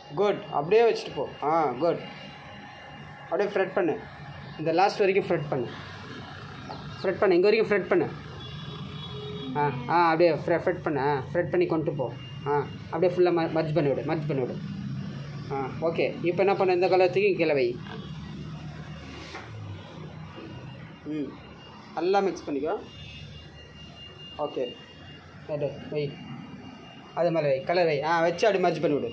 Good. அப்படியே வச்சுட்டு போ. குட். அப்படியே ஃப்ரெட் பண்ணு. இந்த லாஸ்ட் வரைக்கும் ஃப்ரெட் பண்ணு. இங்கே வரைக்கும் ஃப்ரெட் பண்ணு. அப்படியே ஃப்ரெட் பண்ணு. ஃப்ரெட் பண்ணி கொண்டு போ. அப்படியே ஃபுல்லாக மர்ஜ் பண்ணிவிடு. ஓகே. இப்போ என்ன பண்ண, இந்த கலத்துக்கு கீழே வை. நல்லா மிக்ஸ் பண்ணிக்கோ. ஓகே. வை. அது மேலே வை. கலர் வை. வச்சு அப்படி மர்ஜ் பண்ணிவிடு.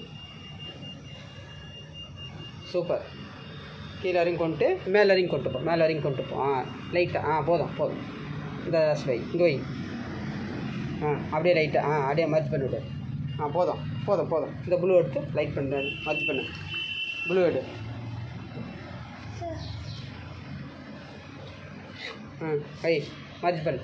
சூப்பர். கீழே வரையும் கொண்டு மேலே வரையும் கொண்டு போ. லைட்டாக. போதும். இந்த வை. இங்கே வை. அப்படியே லைட்டாக. அப்படியே மர்ஜ் பண்ணிவிடு. போதும். இந்த ப்ளூ எடுத்து லைட் பண்ணு. மர்ஜ் பண்ணு. ப்ளூ எடு. வை. மர்ஜ் பண்ணு.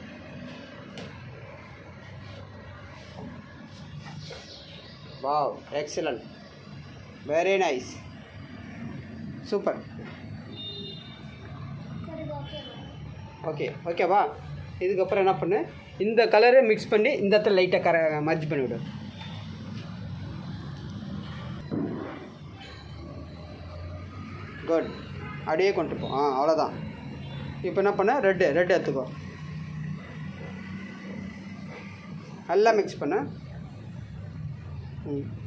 Wow, excellent, very nice, super. ஓகேவா? இதுக்கப்புறம் என்ன பண்ணு, இந்த கலரை மிக்ஸ் பண்ணி இந்த இடத்துல லைட்டாக மர்ஜ் பண்ணிவிடு. குட். அப்படியே கொண்டு போ. அவ்வளோதான். இப்போ என்ன பண்ண, ரெட் எடுத்துக்கோ. நல்லா மிக்ஸ் பண்ண.